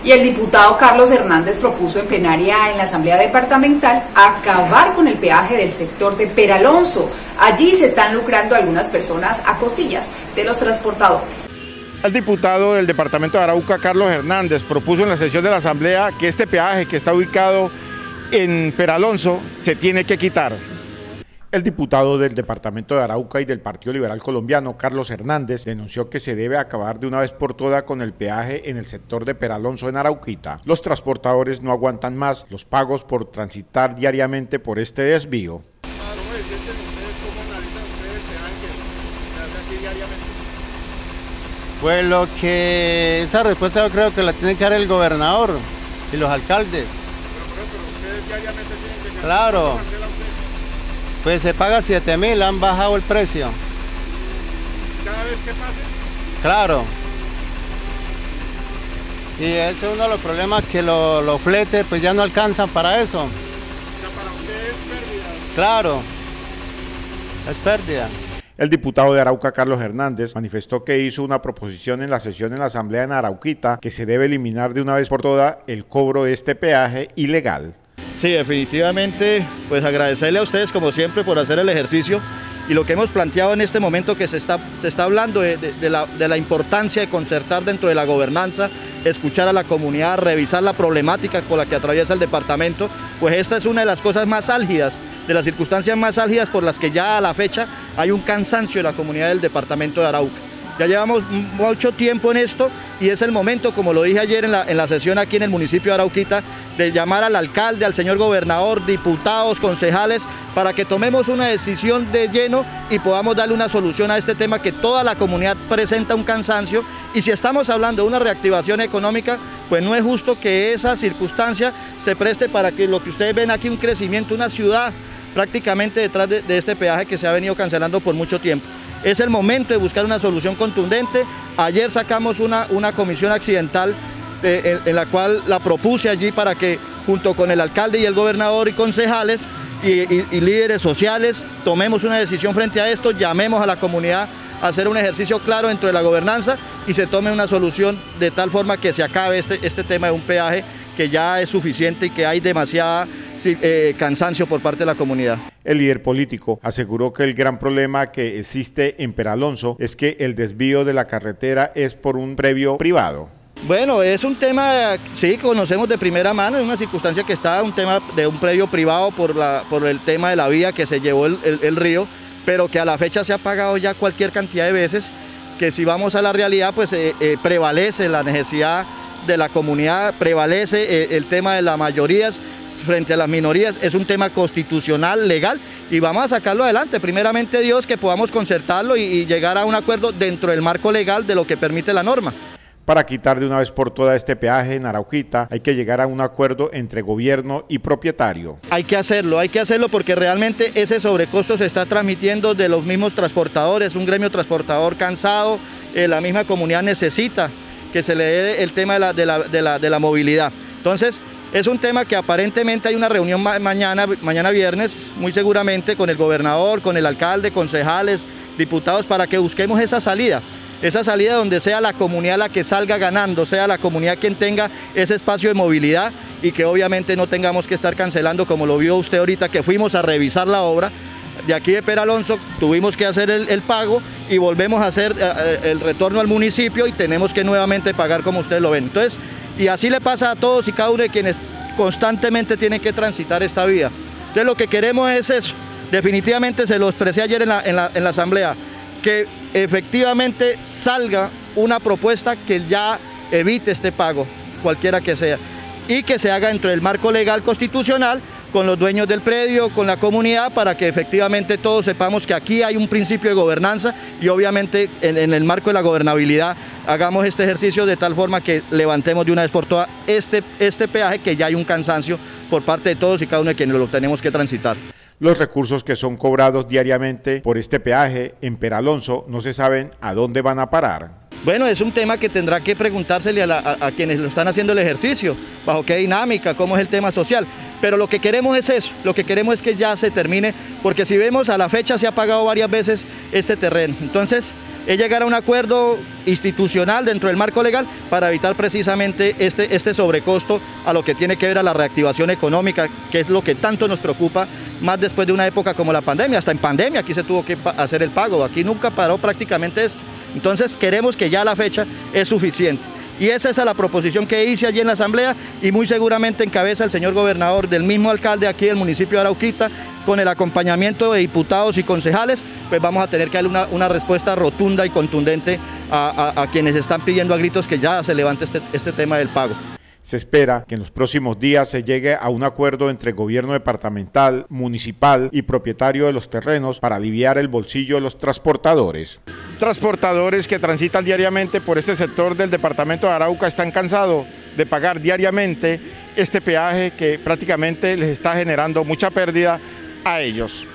Y el diputado Carlos Hernández propuso en plenaria en la Asamblea Departamental acabar con el peaje del sector de Peralonso. Allí se están lucrando algunas personas a costillas de los transportadores. El diputado del departamento de Arauca, Carlos Hernández, propuso en la sesión de la Asamblea que este peaje que está ubicado en Peralonso se tiene que quitar. El diputado del departamento de Arauca y del Partido Liberal Colombiano, Carlos Hernández, denunció que se debe acabar de una vez por todas con el peaje en el sector de Peralonso en Arauquita. Los transportadores no aguantan más los pagos por transitar diariamente por este desvío. Pues esa respuesta yo creo que la tiene que dar el gobernador y los alcaldes. Pero ustedes diariamente tienen que... Claro. Pues se paga 7.000, han bajado el precio. ¿Cada vez que pase? Claro. Y ese es uno de los problemas, que los fletes pues ya no alcanzan para eso. O sea, para ustedes es pérdida. Claro, es pérdida. El diputado de Arauca, Carlos Hernández, manifestó que hizo una proposición en la sesión en la Asamblea en Arauquita que se debe eliminar de una vez por todas el cobro de este peaje ilegal. Sí, definitivamente, pues agradecerle a ustedes como siempre por hacer el ejercicio y lo que hemos planteado en este momento, que se está hablando de la importancia de concertar dentro de la gobernanza, escuchar a la comunidad, revisar la problemática por la que atraviesa el departamento, pues esta es una de las cosas más álgidas, de las circunstancias más álgidas por las que ya a la fecha hay un cansancio en la comunidad del departamento de Arauca. Ya llevamos mucho tiempo en esto y es el momento, como lo dije ayer en la sesión aquí en el municipio de Arauquita, de llamar al alcalde, al señor gobernador, diputados, concejales, para que tomemos una decisión de lleno y podamos darle una solución a este tema, que toda la comunidad presenta un cansancio. Y si estamos hablando de una reactivación económica, pues no es justo que esa circunstancia se preste para que lo que ustedes ven aquí, un crecimiento, una ciudad prácticamente detrás de este peaje que se ha venido cancelando por mucho tiempo. Es el momento de buscar una solución contundente. Ayer sacamos una comisión accidental en la cual la propuse allí para que junto con el alcalde y el gobernador y concejales y líderes sociales tomemos una decisión frente a esto, llamemos a la comunidad a hacer un ejercicio claro dentro de la gobernanza y se tome una solución de tal forma que se acabe este tema de un peaje que ya es suficiente y que hay demasiada cansancio por parte de la comunidad. El líder político aseguró que el gran problema que existe en Peralonso es que el desvío de la carretera es por un predio privado. Bueno, es un tema, sí, conocemos de primera mano, es una circunstancia que está, un tema de un predio privado por el tema de la vía que se llevó el río, pero que a la fecha se ha pagado ya cualquier cantidad de veces, que si vamos a la realidad, pues prevalece la necesidad de la comunidad, prevalece el tema de las mayorías frente a las minorías, es un tema constitucional, legal, y vamos a sacarlo adelante, primeramente Dios, que podamos concertarlo y llegar a un acuerdo dentro del marco legal de lo que permite la norma. Para quitar de una vez por todas este peaje en Arauquita hay que llegar a un acuerdo entre gobierno y propietario. Hay que hacerlo porque realmente ese sobrecosto se está transmitiendo de los mismos transportadores, un gremio transportador cansado, la misma comunidad necesita que se le dé el tema de la movilidad. Entonces, es un tema que aparentemente hay una reunión mañana viernes, muy seguramente, con el gobernador, con el alcalde, concejales, diputados, para que busquemos esa salida donde sea la comunidad la que salga ganando, sea la comunidad quien tenga ese espacio de movilidad y que obviamente no tengamos que estar cancelando, como lo vio usted ahorita, que fuimos a revisar la obra. De aquí de Peralonso tuvimos que hacer el pago y volvemos a hacer el retorno al municipio y tenemos que nuevamente pagar, como ustedes lo ven. Entonces, y así le pasa a todos y cada uno de quienes constantemente tienen que transitar esta vía. Entonces lo que queremos es eso, definitivamente se lo expresé ayer en la asamblea, que efectivamente salga una propuesta que ya evite este pago, cualquiera que sea, y que se haga dentro del marco legal constitucional, con los dueños del predio, con la comunidad, para que efectivamente todos sepamos que aquí hay un principio de gobernanza y obviamente en el marco de la gobernabilidad hagamos este ejercicio de tal forma que levantemos de una vez por todas este peaje, que ya hay un cansancio por parte de todos y cada uno de quienes lo tenemos que transitar. Los recursos que son cobrados diariamente por este peaje en Peralonso no se saben a dónde van a parar. Bueno, es un tema que tendrá que preguntársele a quienes lo están haciendo el ejercicio, bajo qué dinámica, cómo es el tema social. Pero lo que queremos es eso, lo que queremos es que ya se termine, porque si vemos a la fecha se ha pagado varias veces este terreno. Entonces, es llegar a un acuerdo institucional dentro del marco legal para evitar precisamente este sobrecosto a lo que tiene que ver a la reactivación económica, que es lo que tanto nos preocupa, más después de una época como la pandemia. Hasta en pandemia aquí se tuvo que hacer el pago, aquí nunca paró prácticamente esto. Entonces queremos que ya la fecha es suficiente. Y esa es la proposición que hice allí en la asamblea y muy seguramente encabeza el señor gobernador, del mismo alcalde aquí del municipio de Arauquita, con el acompañamiento de diputados y concejales, pues vamos a tener que darle una respuesta rotunda y contundente a quienes están pidiendo a gritos que ya se levante este tema del pago. Se espera que en los próximos días se llegue a un acuerdo entre gobierno departamental, municipal y propietario de los terrenos para aliviar el bolsillo de los transportadores. Transportadores que transitan diariamente por este sector del departamento de Arauca están cansados de pagar diariamente este peaje que prácticamente les está generando mucha pérdida a ellos.